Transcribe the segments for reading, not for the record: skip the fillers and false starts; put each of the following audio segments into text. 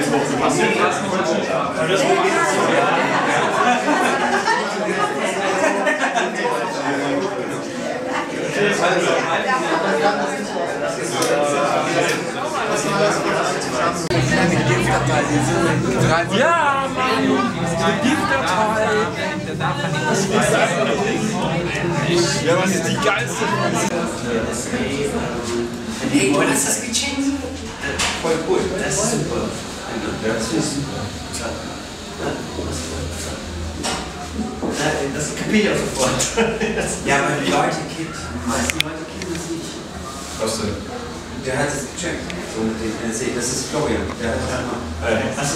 Ja, Mann! Eine GIF-Datei! Ja, was ist die geilste? Hey, du hast das gecheckt? Voll cool. Das ist super. Das ist super. Das kapiere ich auch sofort. Ja, aber die Leute kennen, die meisten Leute kennen das nicht. Was denn? Der hat es gecheckt. So mit dem NSC. Das ist Florian. Der hat es einmal. Achso.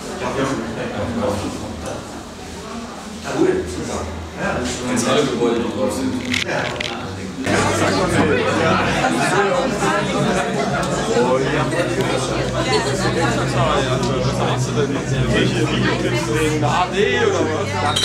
Cool, super. Ja, das ist wenn es alle Gebäude noch drauf sind. Ja. Oh ja. Welche Videoclips drehen? Eine AD oder was?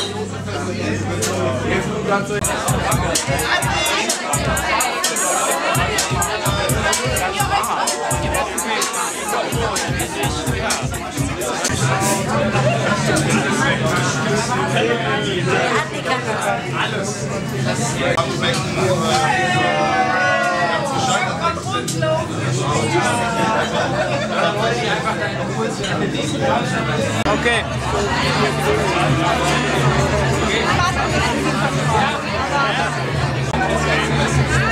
Alles. Okay.